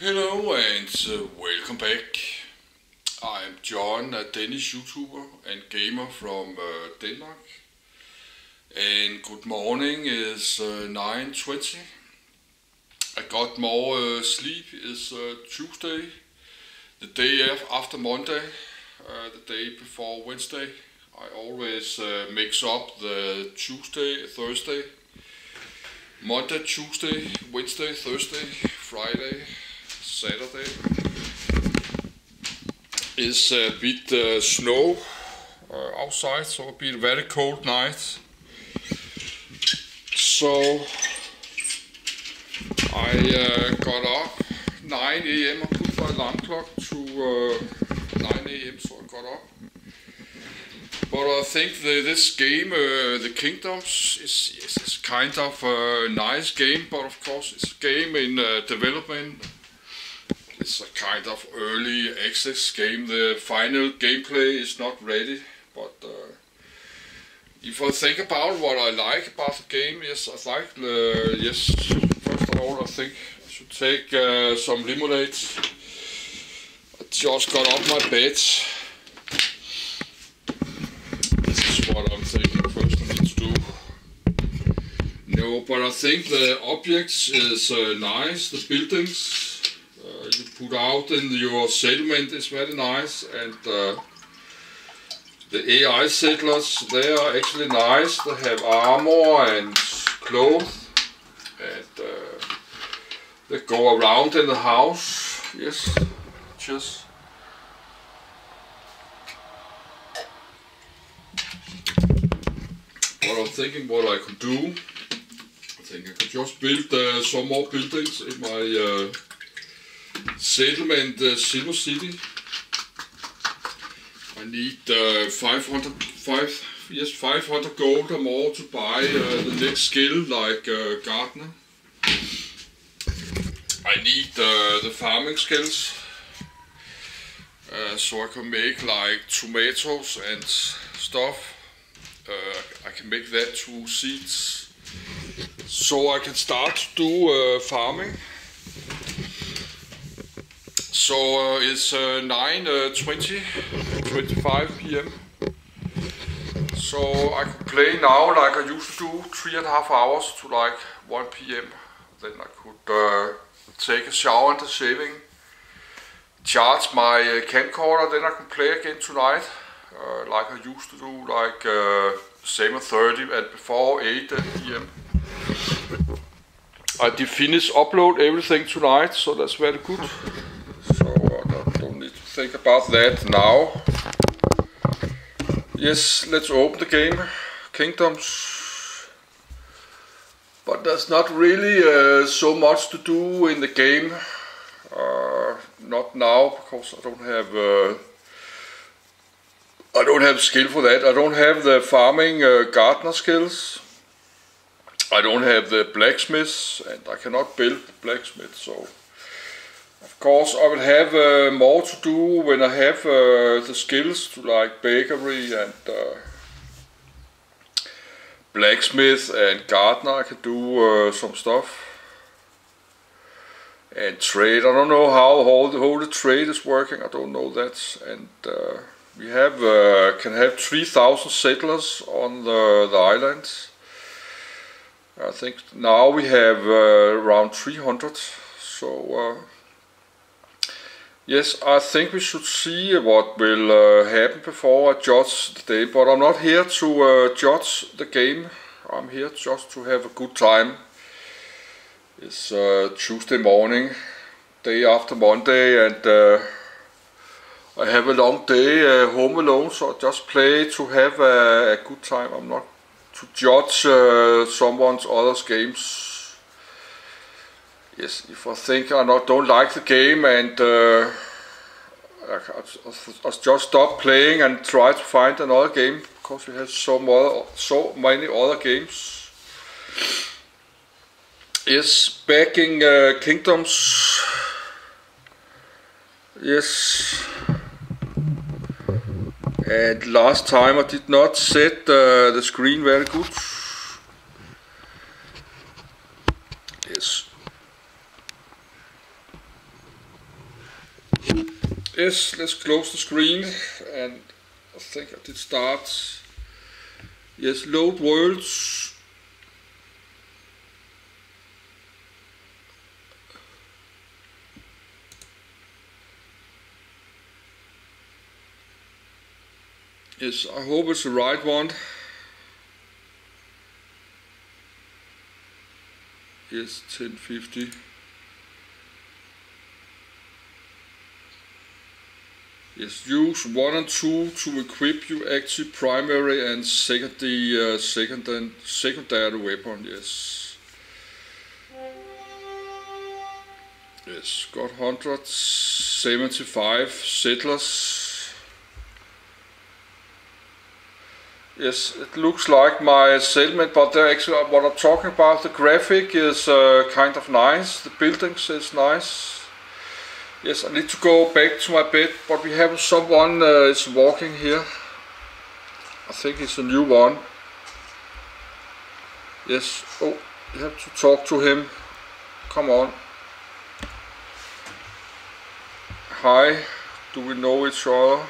Hello and welcome back. I'm John, a Danish YouTuber and gamer from Denmark. And good morning, is 9:20. I got more sleep. It's Tuesday, the day after Monday, the day before Wednesday. I always mix up the Tuesday, Thursday, Monday, Tuesday, Wednesday, Thursday, Friday, Saturday. It's a bit snow outside, so it'll be a very cold night. So I got up 9 AM. I put my alarm clock to 9 AM, so I got up. But I think this game, the Kingdoms, is kind of a nice game, but of course it's a game in development. It's a kind of early access game. The final gameplay is not ready, but if I think about what I like about the game, yes, I like first of all, I think I should take some lemonade. I just got off my bed. This is what I'm thinking first I need to do. No, but I think the objects is nice, the buildings you put out in your settlement is very nice, and the AI settlers, they are actually nice. They have armor and clothes, and they go around in the house. Yes, cheers. But I'm thinking what I could do. I think I could just build some more buildings in my settlement Silvercity. I need 500 gold or more to buy the next skill, like gardener. I need the farming skills, so I can make like tomatoes and stuff. I can make that 2 seeds, so I can start to do farming. So it's 9:25 PM. So I could play now like I used to do, 3.5 hours to like 1 PM. Then I could take a shower and a shaving, charge my camcorder, then I can play again tonight, like I used to do, like 7:30 and before 8 PM. I did finish upload everything tonight, so that's very good. So I don't need to think about that now. Yes, let's open the game, Kingdoms. But there's not really so much to do in the game. Not now, because I don't have skill for that. I don't have the farming gardener skills. I don't have the blacksmith, and I cannot build the blacksmith, so of course I will have more to do when I have the skills to like bakery and blacksmith and gardener. I can do some stuff. And trade, I don't know how the whole trade is working, I don't know that. And we have can have 3,000 settlers on the islands. I think now we have around 300, so yes, I think we should see what will happen before I judge the day, but I'm not here to judge the game. I'm here just to have a good time. It's Tuesday morning, day after Monday, and I have a long day home alone, so I just play to have a good time. I'm not to judge someone's other's games. Yes, if I think I don't like the game, and I'll just stop playing and try to find another game, because we have so many other games. Yes, back in Kingdoms. Yes. And last time I did not set the screen very good. Yes. Yes, let's close the screen, and I think I did start. Yes, load worlds. Yes, I hope it's the right one. Yes, 1050. Yes, use 1 and 2 to equip your active primary and secondary weapon. Yes. Yes, got 175 settlers. Yes, it looks like my settlement, but actually what I'm talking about, the graphic is kind of nice. The buildings is nice. Yes, I need to go back to my bed, but we have someone is walking here. I think it's a new one. Yes, oh, you have to talk to him. Come on. Hi, do we know each other?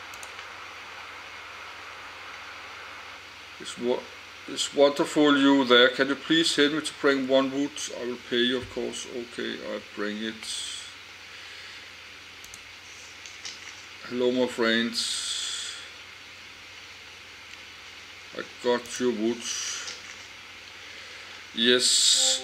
It's wonderful you there. Can you please help me to bring 1 wood? I will pay you, of course. Okay, I bring it. Hello my friends. I got your wood. Yes.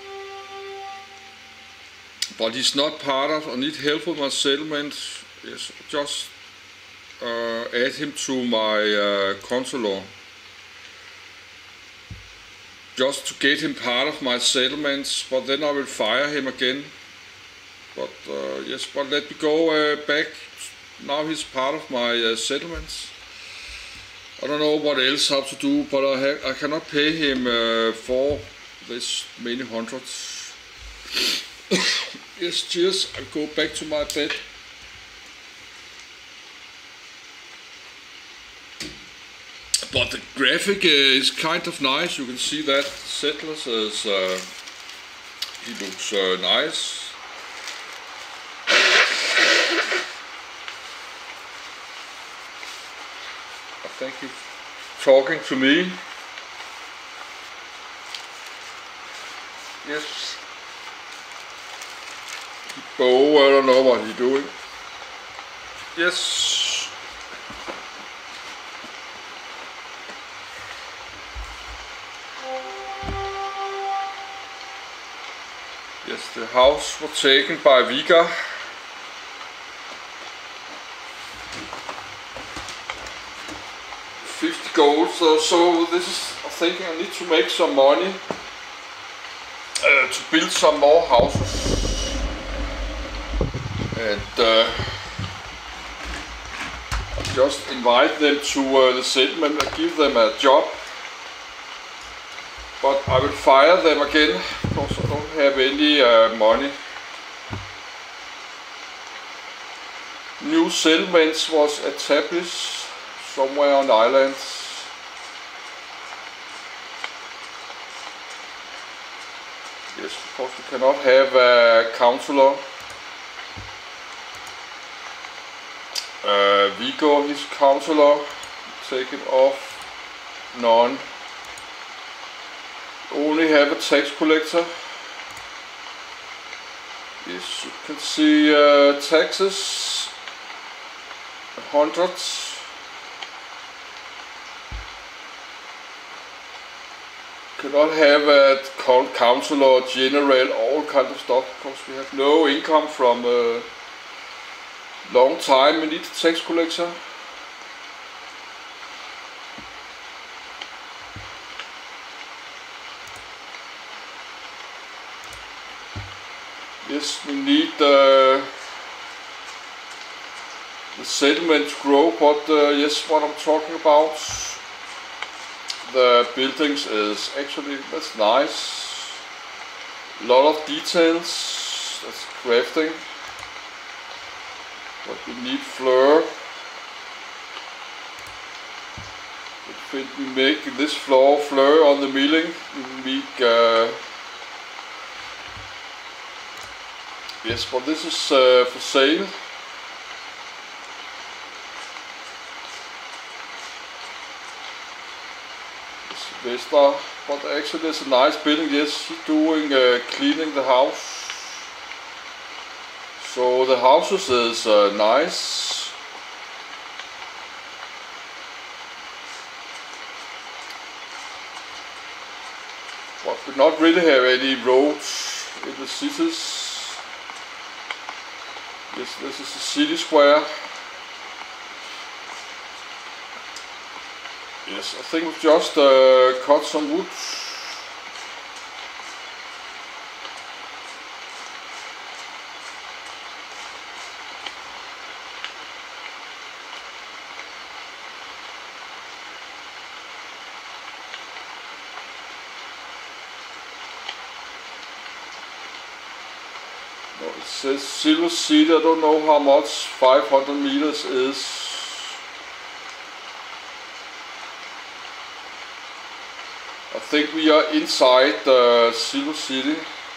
But he's not part of, I need help with my settlement. Yes, just add him to my consular. Just to get him part of my settlements, but then I will fire him again. But yes, but let me go back. Now he's part of my settlements. I don't know what else I have to do, but I cannot pay him for this many hundreds. Yes, cheers. I'll go back to my bed. But the graphic is kind of nice. You can see that settlers is he looks nice. I think he's talking to me. Yes. Oh, I don't know what he's doing. Yes. Yes, the house was taken by Vika. $50 gold, so this is, I'm thinking I need to make some money to build some more houses. And just invite them to the settlement and give them a job. But I will fire them again because I don't have any money. New settlements was established somewhere on the island. Yes, because we cannot have a counselor. Vigo, his counselor, taken off. None. Only have a tax collector. Yes, you can see taxes. 100. Cannot have a counselor, general, all kind of stuff because we have no income from a long time. We need a tax collector. Yes, we need the settlement to grow, but yes, what I'm talking about, the buildings is actually, that's nice. A lot of details, that's crafting. But we need floor. If we make this floor on the milling, we make yes, but this is for sale. Mr. But actually it's a nice building. Yes, he's doing cleaning the house. So the houses is nice. But we not really have any roads in the cities. Yes, this is the city square. Yes, I think we've just cut some wood. No, it says Silvercity. I don't know how much 500 meters is. I think we are inside Silvercity.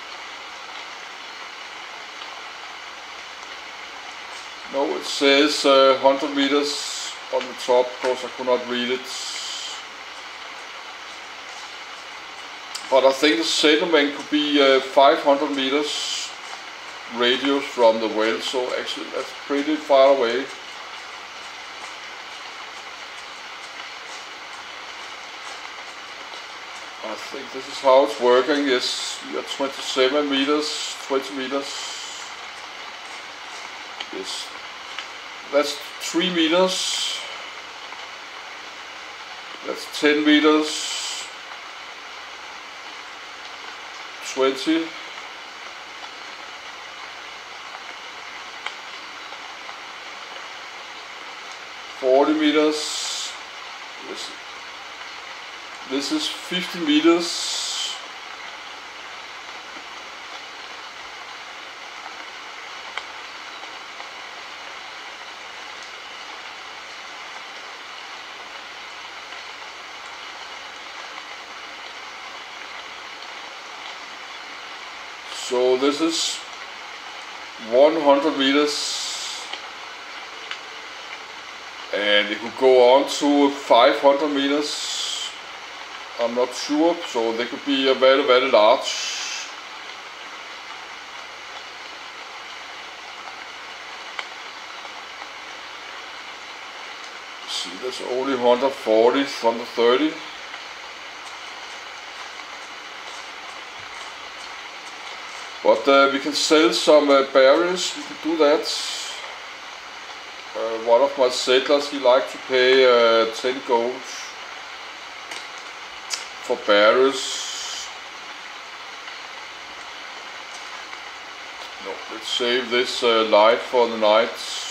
No, it says 100 meters on the top, because I could not read it. But I think the settlement could be 500 meters radius from the well, so actually that's pretty far away. I think this is how it's working. Yes, we are 27 meters, 20 meters. Yes, that's 3 meters. That's 10 meters. 20. 40 meters. This is 50 meters. So this is 100 meters. And it could go on to 500 meters. I'm not sure, so they could be very, very large. See, there's only 140, 130. But we can sell some berries, we can do that. One of my settlers, he liked to pay 10 gold for berries. No, let's save this light for the night.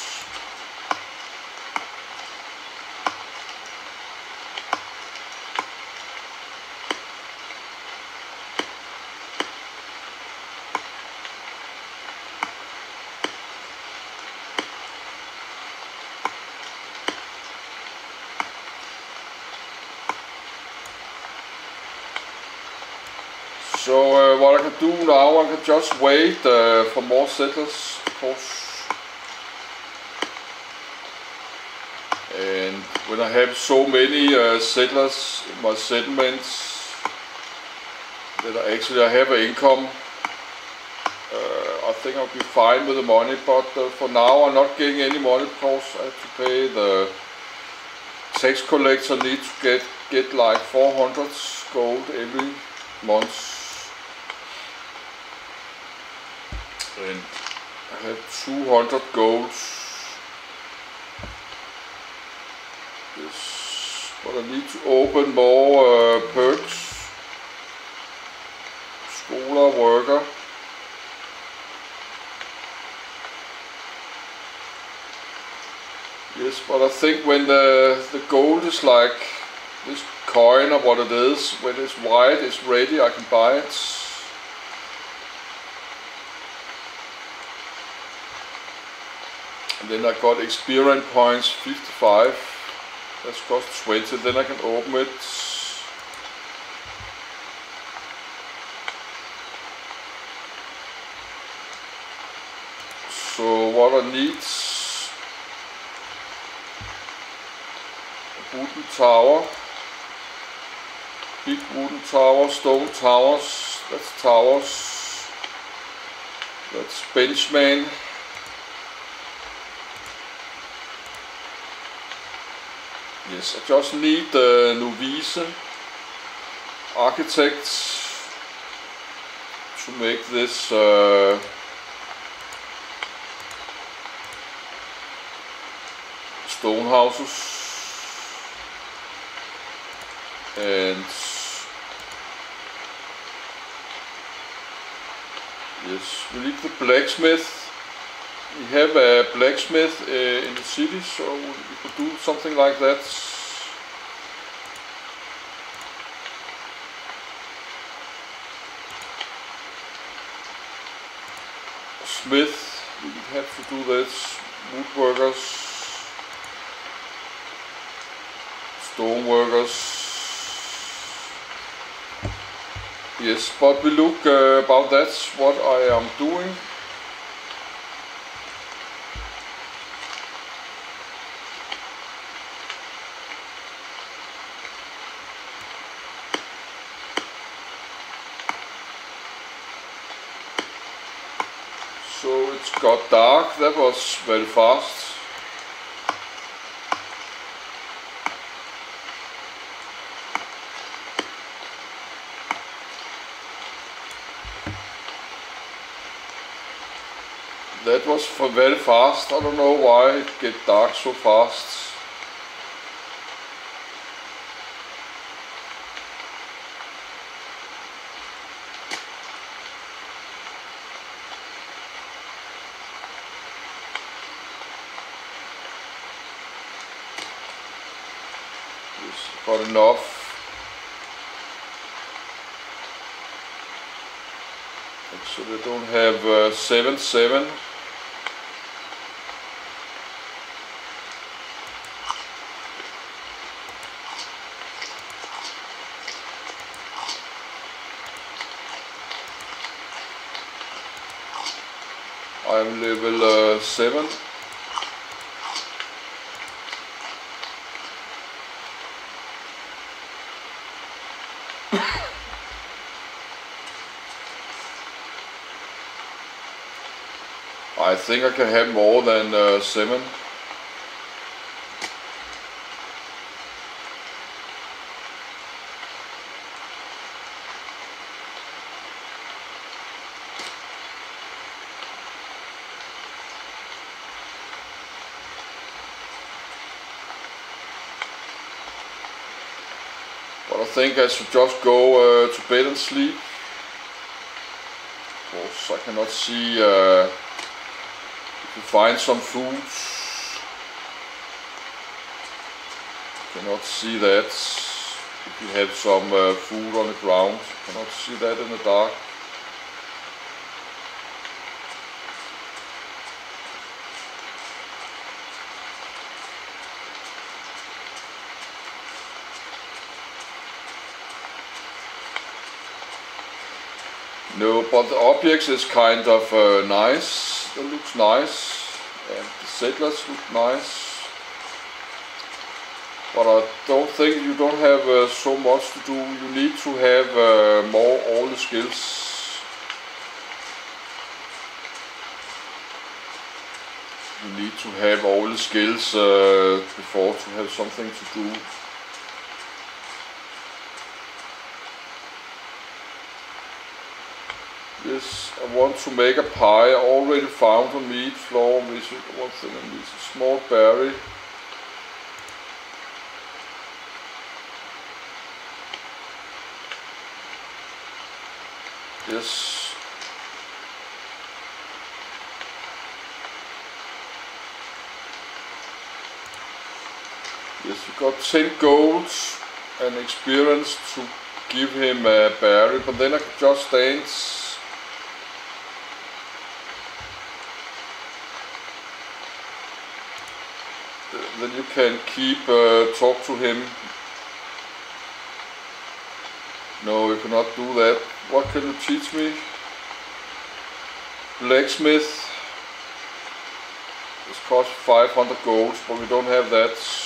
So what I can do now, I can just wait for more settlers, of course. And when I have so many settlers in my settlements, that I have an income, I think I'll be fine with the money. But for now I'm not getting any money, because I have to pay the tax collector. Need to get like 400 gold every month. And I have 200 gold. Yes, but I need to open more perks. Scholar worker. Yes, but I think when the gold is like this coin or what it is, when it's white, it's ready, I can buy it. And then I got experience points 55, that's cost 20, then I can open it. So what I need, a wooden tower, Big wooden towers, stone towers, that's towers. That's benchman. Yes, I just need the novice architects to make this stone houses. And yes, we need the blacksmith. We have a blacksmith in the city, so we could do something like that. Smith, we have to do this. Woodworkers, stone workers. Yes, but we look about that's what I am doing. So it's got dark, that was very fast. That was very fast, I don't know why it get dark so fast. Just got enough. So they don't have 7-7. I'm level 7. I think I can have more than 7. But I think I should just go to bed and sleep. Of course, I cannot see if you find some food. Cannot see that. If you have some food on the ground, cannot see that in the dark. No, but the objects is kind of nice. It looks nice, and the settlers look nice. But I don't think you don't have so much to do. You need to have all the skills. You need to have all the skills before to have something to do. Yes, I want to make a pie. I already found a meat flour. One thing I need a small berry. Yes. Yes, we got 10 golds and experience to give him a berry, but then I can just dance. Then you can keep talk to him. No, you cannot do that. What can you teach me? Blacksmith. This costs 500 gold, but we don't have that.